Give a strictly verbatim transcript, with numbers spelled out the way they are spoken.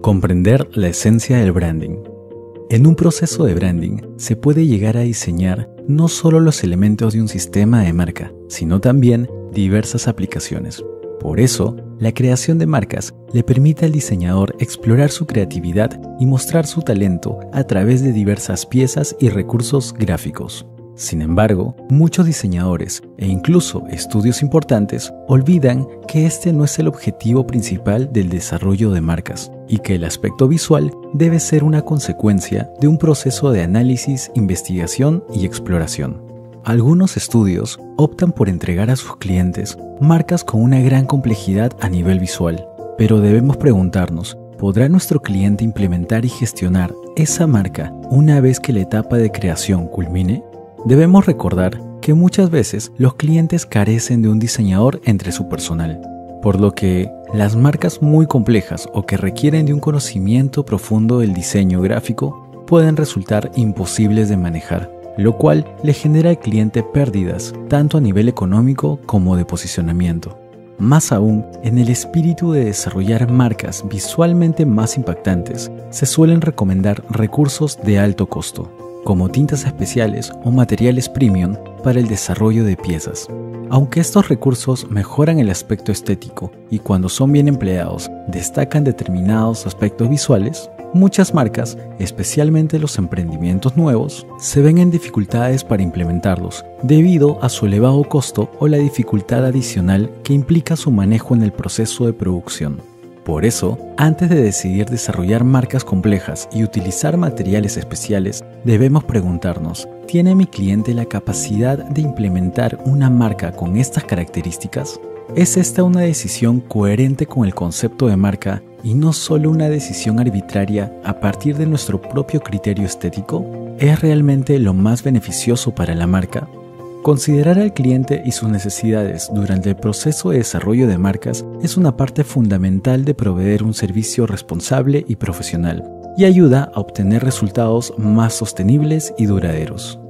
Comprender la esencia del branding. En un proceso de branding se puede llegar a diseñar no solo los elementos de un sistema de marca, sino también diversas aplicaciones. Por eso, la creación de marcas le permite al diseñador explorar su creatividad y mostrar su talento a través de diversas piezas y recursos gráficos. Sin embargo, muchos diseñadores e incluso estudios importantes olvidan que este no es el objetivo principal del desarrollo de marcas y que el aspecto visual debe ser una consecuencia de un proceso de análisis, investigación y exploración. Algunos estudios optan por entregar a sus clientes marcas con una gran complejidad a nivel visual, pero debemos preguntarnos, ¿podrá nuestro cliente implementar y gestionar esa marca una vez que la etapa de creación culmine? Debemos recordar que muchas veces los clientes carecen de un diseñador entre su personal, por lo que las marcas muy complejas o que requieren de un conocimiento profundo del diseño gráfico pueden resultar imposibles de manejar, lo cual le genera al cliente pérdidas tanto a nivel económico como de posicionamiento. Más aún, en el espíritu de desarrollar marcas visualmente más impactantes, se suelen recomendar recursos de alto costo, como tintas especiales o materiales premium para el desarrollo de piezas. Aunque estos recursos mejoran el aspecto estético y cuando son bien empleados destacan determinados aspectos visuales, muchas marcas, especialmente los emprendimientos nuevos, se ven en dificultades para implementarlos debido a su elevado costo o la dificultad adicional que implica su manejo en el proceso de producción. Por eso, antes de decidir desarrollar marcas complejas y utilizar materiales especiales, debemos preguntarnos, ¿tiene mi cliente la capacidad de implementar una marca con estas características? ¿Es esta una decisión coherente con el concepto de marca y no solo una decisión arbitraria a partir de nuestro propio criterio estético? ¿Es realmente lo más beneficioso para la marca? Considerar al cliente y sus necesidades durante el proceso de desarrollo de marcas es una parte fundamental de proveer un servicio responsable y profesional, y ayuda a obtener resultados más sostenibles y duraderos.